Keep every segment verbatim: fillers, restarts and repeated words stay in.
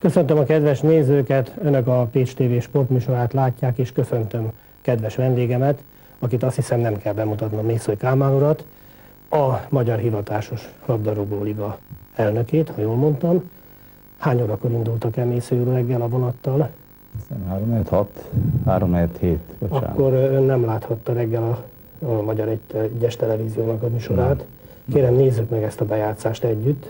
Köszöntöm a kedves nézőket, Önök a Pécs té vé sportműsorát látják, és köszöntöm kedves vendégemet, akit azt hiszem nem kell bemutatnom, Mészöly Kálmán urat, a Magyar Hivatásos Labdarúgó Liga elnökét, ha jól mondtam. Hány órakor indultak el Mészöly úr reggel a vonattal? három negyven hat, három negyven hét, bocsánat. Akkor ön nem láthatta reggel a, a Magyar Egyes Televíziónak a műsorát. Kérem, nézzük meg ezt a bejátszást együtt.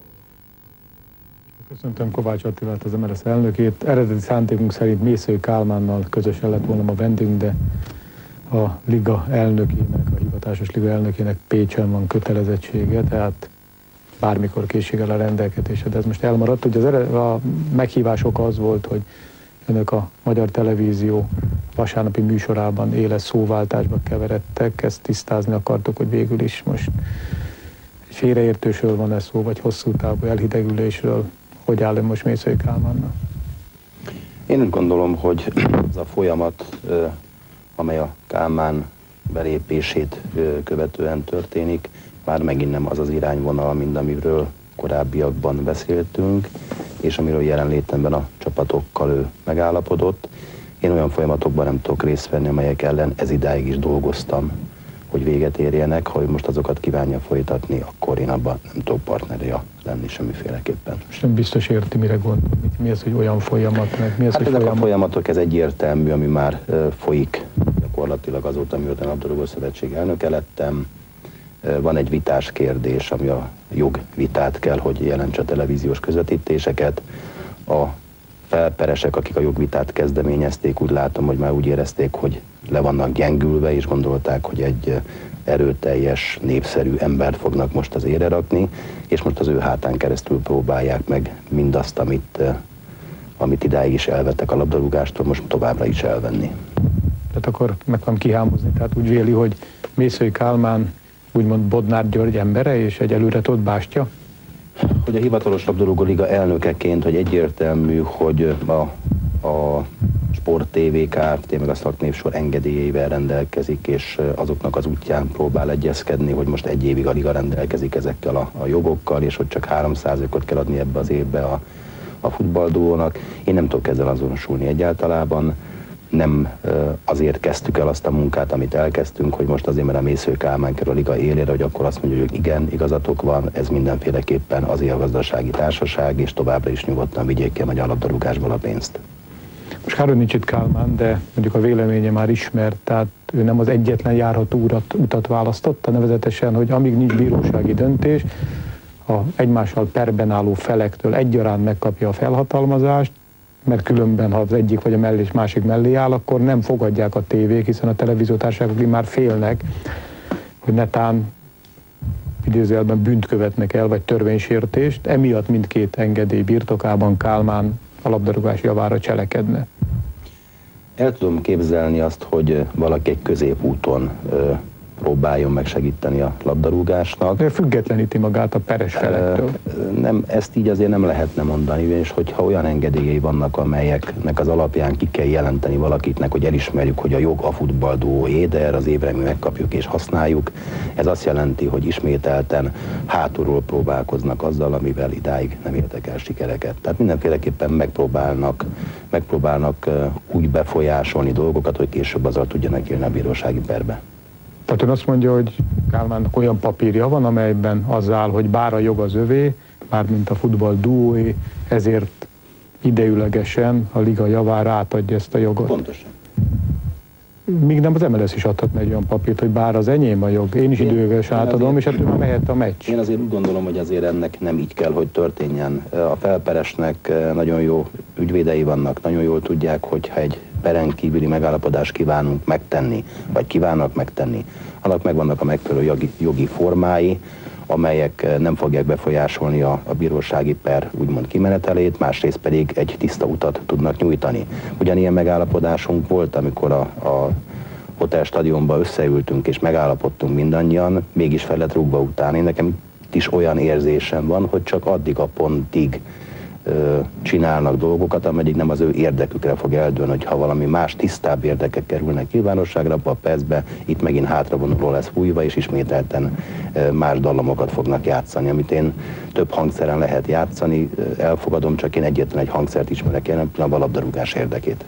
Köszöntöm Kovács Attilát, az em el es elnökét. Eredeti szándékunk szerint Mészöly Kálmánnal közösen lett volna a vendégünk, de a liga elnökének, a hivatásos liga elnökének Pécsen van kötelezettsége, tehát bármikor készséggel a rendelkezésre. De ez most elmaradt. Ugye az ered, a meghívás oka az volt, hogy önök a Magyar Televízió vasárnapi műsorában éles szóváltásba keveredtek, ezt tisztázni akartok, hogy végül is most egy félreértésről van-e szó, vagy hosszú távú elhidegülésről. Hogy áll ön most Mészöly Kálmánnak? Én úgy gondolom, hogy az a folyamat, amely a Kálmán belépését követően történik, már megint nem az az irányvonal, mint amiről korábbiakban beszéltünk, és amiről jelenlétemben a csapatokkal ő megállapodott. Én olyan folyamatokban nem tudok részt venni, amelyek ellen ez idáig is dolgoztam, hogy véget érjenek. Ha ő most azokat kívánja folytatni, akkor én abban nem tudok partnerja lenni semmiféleképpen. Most nem biztos érti, mire gondol. Mi az, hogy olyan folyamat? Meg mi az, hát hogy ezek folyamat? a folyamatok, ez egyértelmű, ami már uh, folyik gyakorlatilag azóta, mióta a Labdarúgó Szövetség elnöke lettem. Uh, van egy vitás kérdés, ami a jogvitát kell, hogy jelentse a televíziós közvetítéseket. A felperesek, akik a jogvitát kezdeményezték, úgy látom, hogy már úgy érezték, hogy le vannak gyengülve, és gondolták, hogy egy erőteljes, népszerű embert fognak most az ére rakni, és most az ő hátán keresztül próbálják meg mindazt, amit, amit idáig is elvettek a labdarúgástól, most továbbra is elvenni. Tehát akkor meg van kihámozni, tehát úgy véli, hogy Mészöly Kálmán úgymond Bodnár György embere, és egy előre tolt bástya? Hogy a hivatalos labdarúgó liga elnökeként, hogy egyértelmű, hogy a, a Sport té vé Kft. Meg a szaknévsor engedélyeivel rendelkezik, és azoknak az útján próbál egyezkedni, hogy most egy évig a liga rendelkezik ezekkel a, a jogokkal, és hogy csak három százalékot kell adni ebbe az évbe a, a futballdúónak. Én nem tudok ezzel azonosulni egyáltalában. Nem azért kezdtük el azt a munkát, amit elkezdtünk, hogy most azért, mert a Mészöly Kálmán kerül a liga élére, hogy akkor azt mondjuk, hogy igen, igazatok van, ez mindenféleképpen azért a gazdasági társaság, és továbbra is nyugodtan vigyék ki a magyar labdarúgásból a pénzt. Most kár, hogy nincs itt Kálmán, de mondjuk a véleménye már ismert, tehát ő nem az egyetlen járható utat, utat választotta, nevezetesen, hogy amíg nincs bírósági döntés, a egymással perben álló felektől egyaránt megkapja a felhatalmazást, mert különben, ha az egyik vagy a mellé és másik mellé áll, akkor nem fogadják a tévék, hiszen a televíziótársaságok már félnek, hogy netán idézőjelben bűnt követnek el, vagy törvénysértést, emiatt mindkét engedély birtokában Kálmán a labdarúgás javára cselekedne. El tudom képzelni azt, hogy valaki egy középúton ö, próbáljon meg segíteni a labdarúgásnak. De függetleníti magát a peres felektől. Nem, ezt így azért nem lehetne mondani, és hogyha olyan engedélyei vannak, amelyeknek az alapján ki kell jelenteni valakiknek, hogy elismerjük, hogy a jog a futballdúóé, de erre az évre mi megkapjuk és használjuk. Ez azt jelenti, hogy ismételten hátulról próbálkoznak azzal, amivel idáig nem értek el sikereket. Tehát mindenféleképpen megpróbálnak, megpróbálnak úgy befolyásolni dolgokat, hogy később azzal tudjanak élni a bírósági perbe. Tehát ön azt mondja, hogy Kálmánnak olyan papírja van, amelyben az áll, hogy bár a jog az övé, mármint a futball duóé, ezért idejülegesen a liga javára átadja ezt a jogot. Pontosan. Míg nem az em el es is adhatna egy olyan papírt, hogy bár az enyém a jog, én is időlegesen átadom, és hát már mehet a meccs. Én azért úgy gondolom, hogy azért ennek nem így kell, hogy történjen. A felperesnek nagyon jó ügyvédei vannak, nagyon jól tudják, hogyha egy peren kívüli megállapodást kívánunk megtenni, vagy kívánnak megtenni, annak megvannak a megfelelő jogi, jogi formái, amelyek nem fogják befolyásolni a, a bírósági per úgymond kimenetelét, másrészt pedig egy tiszta utat tudnak nyújtani. Ugyanilyen megállapodásunk volt, amikor a, a hotelstadionba összeültünk és megállapodtunk mindannyian, mégis fel lett rúgva után. Én nekem is olyan érzésem van, hogy csak addig a pontig csinálnak dolgokat, amelyik nem az ő érdekükre fog eldőlni, hogy ha valami más tisztább érdekek kerülnek nyilvánosságra, abban a percben itt megint hátravonuló lesz fújva, és ismételten más dallamokat fognak játszani, amit én több hangszeren lehet játszani, elfogadom, csak én egyetlen egy hangszert ismerek jelen pillanatban, a labdarúgás érdekét.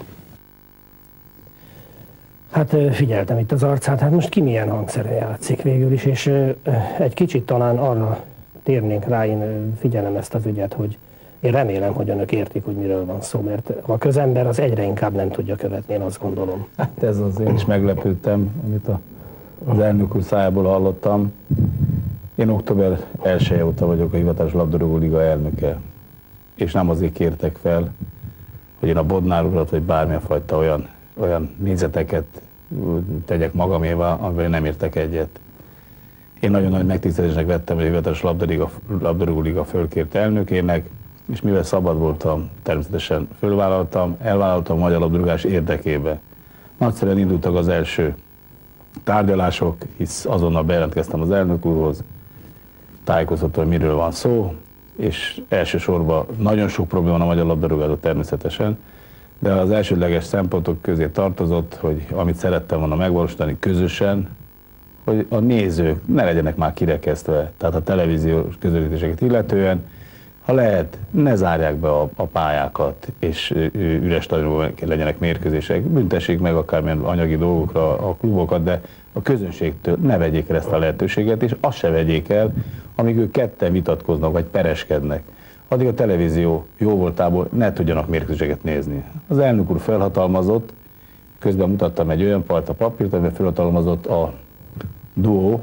Hát figyeltem itt az arcát, hát most ki milyen hangszeren játszik végül is, és egy kicsit talán arra térnénk rá, én figyelem ezt az ügyet, hogy én remélem, hogy önök értik, hogy miről van szó, mert a közember az egyre inkább nem tudja követni, én azt gondolom. Hát ez az, én is meglepődtem, amit a, az elnök úr szájából hallottam. Én október elseje óta vagyok a hivatalos labdarúgó liga elnöke, és nem azért kértek fel, hogy én a Bodnár urat, vagy bármilyen fajta olyan, olyan nézeteket tegyek magamévá, amivel nem értek egyet. Én nagyon nagy megtisztelésnek vettem, hogy a hivatalos labdarúgó liga fölkért elnökének, és mivel szabad voltam, természetesen fölvállaltam, elvállaltam a magyar labdarúgás érdekébe. Nagyszerűen indultak az első tárgyalások, hisz azonnal bejelentkeztem az elnök úrhoz, tájékoztattam, hogy miről van szó, és elsősorban nagyon sok probléma van a magyar labdarúgásban természetesen, de az elsődleges szempontok közé tartozott, hogy amit szerettem volna megvalósítani közösen, hogy a nézők ne legyenek már kirekesztve, tehát a televíziós közvetítéseket illetően, ha lehet, ne zárják be a, a pályákat, és üres stadionban legyenek mérkőzések, büntessék meg akármilyen anyagi dolgokra a klubokat, de a közönségtől ne vegyék el ezt a lehetőséget, és azt se vegyék el, amíg ők ketten vitatkoznak, vagy pereskednek. Addig a televízió jó voltából ne tudjanak mérkőzéseket nézni. Az elnök úr felhatalmazott, közben mutattam egy olyan parta papírt, amiben felhatalmazott a Duo,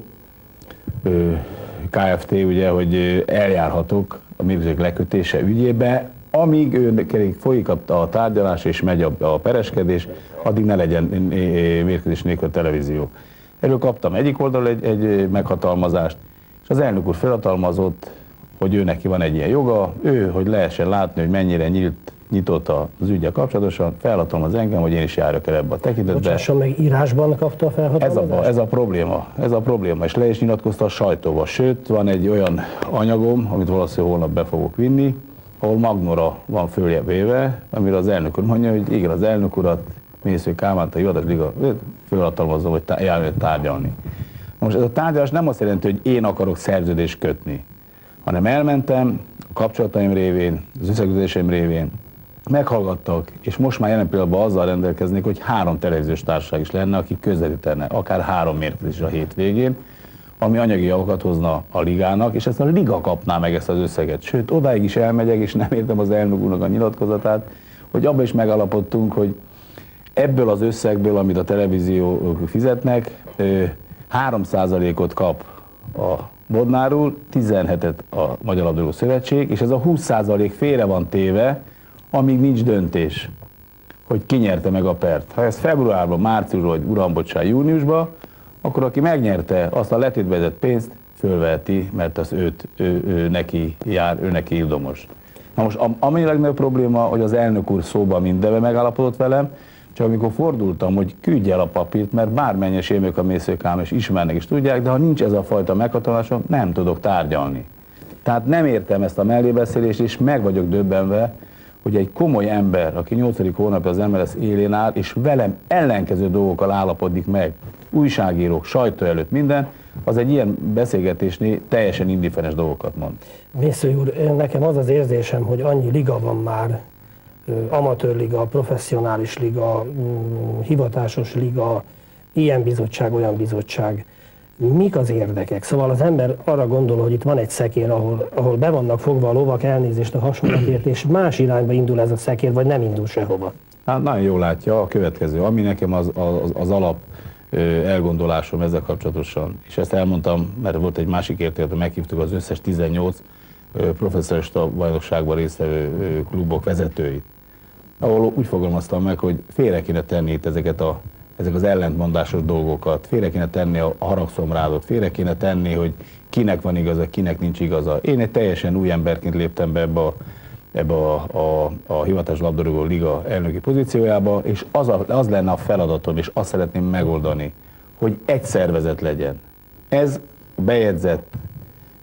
Kft. Ugye, hogy eljárhatok a mérkőzések lekötése ügyébe, amíg ő folyik a tárgyalás és megy a, a pereskedés, addig ne legyen mérkőzés nélkül a televízió. Erről kaptam egyik oldalról egy, egy meghatalmazást, és az elnök úr felhatalmazott, hogy ő neki van egy ilyen joga, ő, hogy lehessen látni, hogy mennyire nyílt, nyitott az ügyel kapcsolatosan, felhatalmaz engem, hogy én is járjak el ebbe a tekintetbe. Bocsásson meg, írásban kapta a felhatalmazást? Ez a, ez a probléma, ez a probléma, és le is nyilatkozta a sajtóba. Sőt, van egy olyan anyagom, amit valószínűleg holnap be fogok vinni, ahol magnóra van fölvéve, amire az elnök úr mondja, hogy igen, az elnök urat, Mészői Kálmánt, a hivatalos liga felhatalmazom, hogy járni tárgyalni. Most ez a tárgyalás nem azt jelenti, hogy én akarok szerződést kötni, hanem elmentem a kapcsolataim révén, az összekötéseim révén, meghallgattak, és most már jelen pillanatban azzal rendelkeznék, hogy három televíziós társaság is lenne, akik közvetítene, akár három mérkőzés a hétvégén, ami anyagi javakat hozna a ligának, és ezt a liga kapná meg ezt az összeget. Sőt, odáig is elmegyek, és nem értem az elnök úrnak a nyilatkozatát, hogy abban is megállapodtunk, hogy ebből az összegből, amit a televíziók fizetnek, három százalékot kap a Bodnár úr, tizenhetet a Magyar Labdarúgó Szövetség, és ez a húsz százalék félre van téve, amíg nincs döntés, hogy ki nyerte meg a pert. Ha ez februárban, márciusban, vagy uram, bocsánat, júniusban, akkor aki megnyerte azt a letétbezett pénzt, fölveheti, mert az őt, ő, ő neki jár, ő neki ildomos. Na most, ami a legnagyobb probléma, hogy az elnök úr szóban mindenben megállapodott velem, csak amikor fordultam, hogy küldj el a papírt, mert bármennyi sémők a Mészőkám, és ismernek és tudják, de ha nincs ez a fajta meghatározásom, nem tudok tárgyalni. Tehát nem értem ezt a mellébeszélést, és meg vagyok döbbenve, hogy egy komoly ember, aki nyolcadik hónapja az em el es élén áll, és velem ellenkező dolgokkal állapodik meg, újságírók, sajtó előtt minden, az egy ilyen beszélgetésnél teljesen indiferens dolgokat mond. Mészői úr, nekem az az érzésem, hogy annyi liga van már, amatőrliga, professzionális liga, hivatásos liga, ilyen bizottság, olyan bizottság. Mik az érdekek? Szóval az ember arra gondol, hogy itt van egy szekér, ahol, ahol be vannak fogva a lovak, elnézést a hasonlatért, és más irányba indul ez a szekér, vagy nem indul sehova. Hát nagyon jól látja a következő, ami nekem az, az, az alap elgondolásom ezzel kapcsolatosan, és ezt elmondtam, mert volt egy másik értéket, meghívtuk az összes tizennyolc professzionális bajnokságban résztvevő klubok vezetőit, ahol úgy fogalmaztam meg, hogy félre kéne tenni itt ezeket a, ezek az ellentmondásos dolgokat, félre kéne tenni a haragszomrádot, félre kéne tenni, hogy kinek van igaza, kinek nincs igaza. Én egy teljesen új emberként léptem be ebbe a, ebbe a, a, a hivatalos labdarúgó liga elnöki pozíciójába, és az, a, az lenne a feladatom, és azt szeretném megoldani, hogy egy szervezet legyen. Ez bejegyzett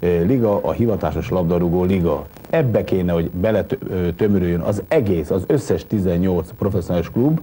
liga, a hivatásos labdarúgó liga. Ebbe kéne, hogy beletömörüljön az egész, az összes tizennyolc professzionális klub,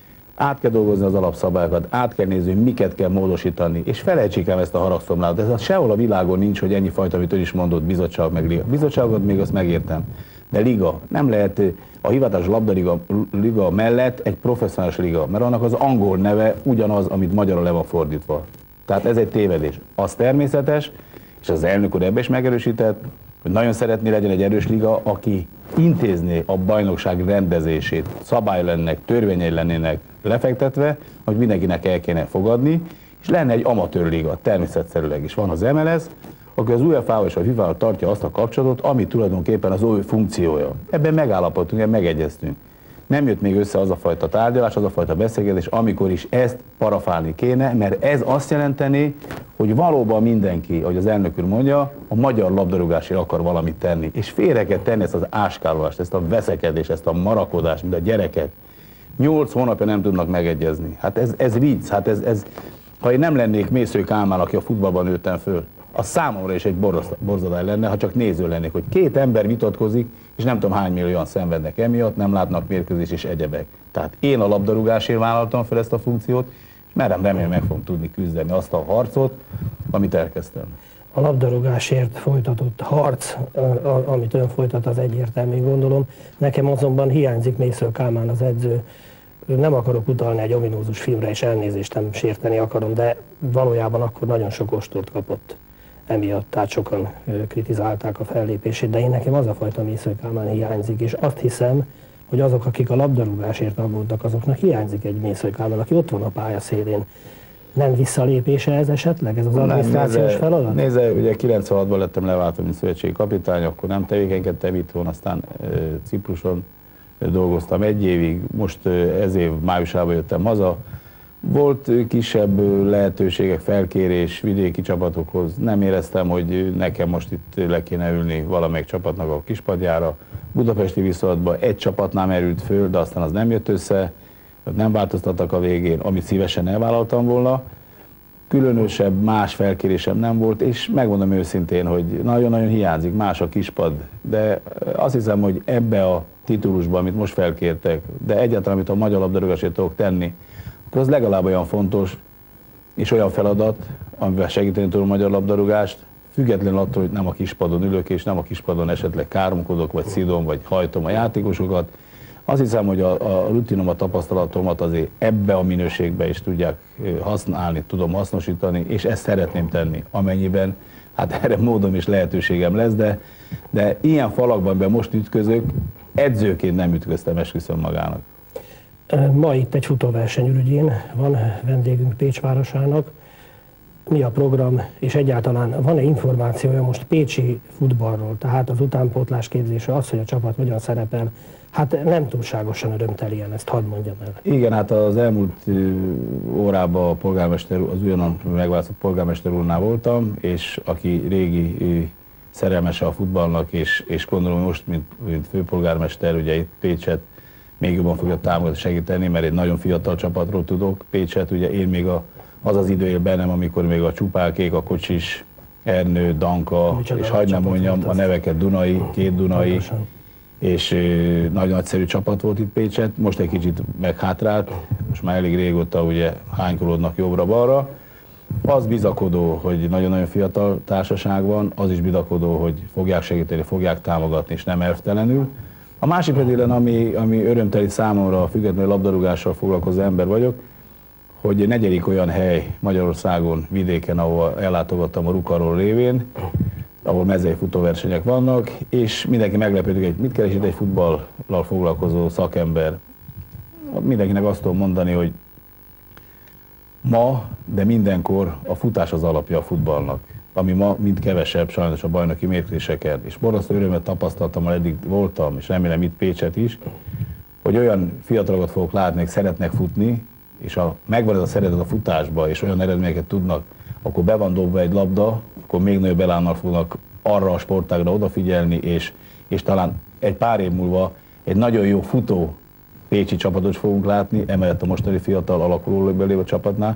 át kell dolgozni az alapszabályokat, át kell nézni, hogy miket kell módosítani, és felejtsék el ezt a haragszomlát. Ez sehol a világon nincs, hogy ennyi fajta, amit ön is mondott, bizottság meg liga. Bizottságot még azt megértem, de liga. Nem lehet a hivatalos labdarúgó liga mellett egy professzionális liga, mert annak az angol neve ugyanaz, amit magyarra le van fordítva. Tehát ez egy tévedés. Az természetes, és az elnök úr ebbe is megerősített, hogy nagyon szeretné legyen egy erős liga, aki intézné a bajnokság rendezését, szabály lennek, törvényei lennének lefektetve, hogy mindenkinek el kéne fogadni, és lenne egy amatőr liga, természetszerűleg is. Van az em el es, aki az u e fá-val és a fifával tartja azt a kapcsolatot, ami tulajdonképpen az ő funkciója. Ebben megállapodtunk, ebben megegyeztünk. Nem jött még össze az a fajta tárgyalás, az a fajta beszélgetés, amikor is ezt parafálni kéne, mert ez azt jelenteni, hogy valóban mindenki, ahogy az elnök úr mondja, a magyar labdarúgásért akar valamit tenni. És félre kell tenni ezt az áskálolást, ezt a veszekedést, ezt a marakodást, mint a gyerekek. Nyolc hónapja nem tudnak megegyezni. Hát ez, ez vicc, hát ez, ez, ha én nem lennék Mészői Kálmán, aki a futballban nőttem föl, az számomra is egy borzadály lenne, ha csak néző lennék, hogy két ember vitatkozik, és nem tudom hány millióan szenvednek emiatt, nem látnak mérkőzés és egyebek. Tehát én a labdarúgásért vállaltam fel ezt a funkciót, és merem remélem meg fogom tudni küzdeni azt a harcot, amit elkezdtem. A labdarúgásért folytatott harc, amit ön folytat, az egyértelmű, gondolom. Nekem azonban hiányzik Mészöly Kálmán az edző. Nem akarok utalni egy ominózus filmre, és elnézést, nem sérteni akarom, de valójában akkor nagyon sok ostort kapott emiatt, tehát sokan kritizálták a fellépését, de én nekem az a fajta Mészöly Kálmán hiányzik, és azt hiszem, hogy azok, akik a labdarúgásért aggódtak, azoknak hiányzik egy Mészöly Kálmán, aki ott van a pálya szélén. Nem visszalépése ez esetleg, ez az adminisztrációs feladat? Nézze, ugye kilencvenhatban lettem leváltva, mint szövetségi kapitány, akkor nem tevékenykedtem itthon, aztán e, Cipruson dolgoztam egy évig, most ez év májusában jöttem haza. Volt kisebb lehetőségek, felkérés vidéki csapatokhoz, nem éreztem, hogy nekem most itt le kéne ülni valamelyik csapatnak a kispadjára. Budapesti viszonylatban egy csapatnál merült föl, de aztán az nem jött össze, nem változtattak a végén, amit szívesen elvállaltam volna. Különösebb, más felkérésem nem volt, és megmondom őszintén, hogy nagyon-nagyon hiányzik más a kispad, de azt hiszem, hogy ebbe a titulusban, amit most felkértek, de egyáltalán, amit a magyar labdarúgásért tudok tenni, akkor az legalább olyan fontos, és olyan feladat, amivel segíteni tudom a magyar labdarúgást, függetlenül attól, hogy nem a kispadon ülök, és nem a kispadon esetleg káromkodok, vagy szidom, vagy hajtom a játékosokat. Azt hiszem, hogy a, a rutinom, a tapasztalatomat azért ebbe a minőségbe is tudják használni, tudom hasznosítani, és ezt szeretném tenni, amennyiben, hát erre módom és lehetőségem lesz, de, de ilyen falakban, amiben most ütközök, edzőként nem ütköztem, esküszöm magának. Ma itt egy futóverseny ürügyén van vendégünk Pécs városának. Mi a program, és egyáltalán van-e információja most pécsi futballról, tehát az utánpótlás képzése, az, hogy a csapat hogyan szerepel, hát nem túlságosan örömtelien, ezt hadd mondjam el. Igen, hát az elmúlt órában a polgármester, az újonnan megválasztott polgármester úrnál voltam, és aki régi szerelmese a futballnak, és, és gondolom most, mint, mint főpolgármester, ugye itt Pécset még jobban fogja támogatni, segíteni, mert egy nagyon fiatal csapatról tudok. Pécset, ugye én még a, az az idő él bennem, amikor még a Csupákék, a Kocsis, Ernő, Danka, Micsoda és hagyd nem mondjam a neveket, Dunai, két Dunai, pontosan. És ö, nagyon nagyszerű csapat volt itt Pécset, most egy kicsit meghátrált, most már elég régóta ugye hánykolódnak jobbra-balra. Az bizakodó, hogy nagyon-nagyon fiatal társaság van, az is bizakodó, hogy fogják segíteni, fogják támogatni, és nem elvtelenül. A másik pedig, ami, ami örömteli számomra, függetlenül labdarúgással foglalkozó ember vagyok, hogy negyedik olyan hely Magyarországon, vidéken, ahol ellátogattam a Rukarról révén, ahol mezei futóversenyek vannak, és mindenki meglepődik, hogy mit keresít egy futballal foglalkozó szakember. Mindenkinek azt tudom mondani, hogy ma, de mindenkor a futás az alapja a futballnak, ami ma mind kevesebb sajnos a bajnoki mérkőzéseken. És borzasztó örömet tapasztaltam, ahol eddig voltam, és remélem itt Pécset is, hogy olyan fiatalokat fogok látni, akik szeretnek futni, és ha megvan ez a szeretet a futásba, és olyan eredményeket tudnak, akkor be van dobva egy labda, akkor még nagyobb elánnal fognak arra a sportágra odafigyelni, és, és talán egy pár év múlva egy nagyon jó futó pécsi csapatot fogunk látni, emellett a mostani fiatal alakuló belévő csapatnál,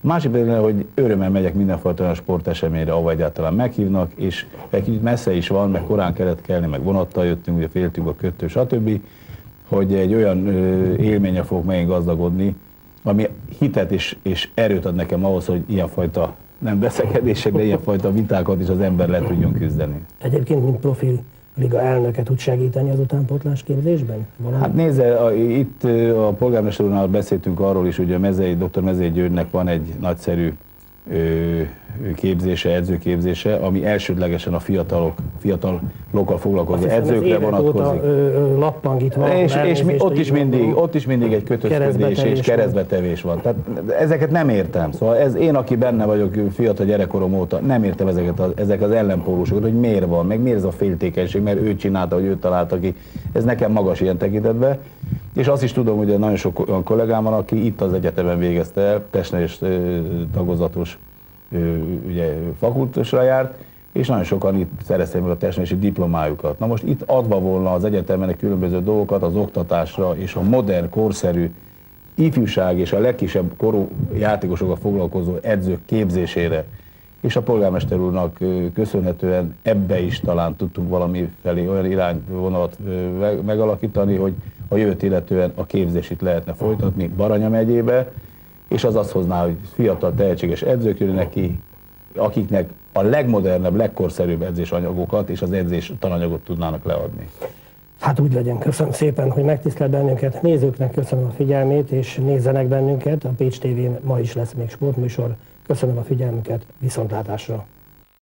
Másik például, hogy örömmel megyek mindenfajta olyan sporteseményre, ahol egyáltalán meghívnak, és egy kicsit messze is van, meg korán kellett kelni, meg vonattal jöttünk, ugye féltünk a kötő, stb., hogy egy olyan élménye fogok megint gazdagodni, ami hitet és, és erőt ad nekem ahhoz, hogy ilyenfajta, nem veszekedések, de ilyenfajta vitákat is az ember le tudjon küzdeni. Egyébként, mint profi liga elnöke tud segíteni az utánpótlás képzésben? Valami? Hát nézze, a, itt a polgármester úrnál beszéltünk arról is, hogy a Mezei, dr. Mezei Györgynek van egy nagyszerű ö, képzése, edzőképzése, ami elsődlegesen a fiatalok, fiatalokkal foglalkozó edzőkre vonatkozik. Lappangítva. És, és mi, ott, is mindig, ott is mindig egy kötözködés és keresztbetevés van. Tehát ezeket nem értem. Szóval ez, én, aki benne vagyok fiatal gyerekkorom óta, nem értem ezeket az, ezek az ellenpólusokat, hogy miért van, meg miért ez a féltékenység, mert ő csinálta, hogy ő találta ki. Ez nekem magas ilyen tekintetben. És azt is tudom, hogy nagyon sok olyan kollégám van, aki itt az egyetemen végezte el, testnevelés tagozatos ugye, fakultusra járt, és nagyon sokan itt szerezték meg a testnevelési diplomájukat. Na most itt adva volna az egyetemen különböző dolgokat az oktatásra és a modern, korszerű ifjúság és a legkisebb korú játékosokkal foglalkozó edzők képzésére. És a polgármester úrnak köszönhetően ebbe is talán tudtunk valami felé olyan irányvonalat megalakítani, hogy a jövőt illetően a képzést itt lehetne folytatni Baranya megyébe, és az azt hozná, hogy fiatal, tehetséges edzők jönnek ki, akiknek a legmodernebb, legkorszerűbb edzésanyagokat és az edzés tananyagot tudnának leadni. Hát úgy legyen. Köszönöm szépen, hogy megtisztelt bennünket. Nézőknek köszönöm a figyelmét, és nézzenek bennünket. A Pécs té vén ma is lesz még sportműsor. Köszönöm a figyelmüket, viszontlátásra!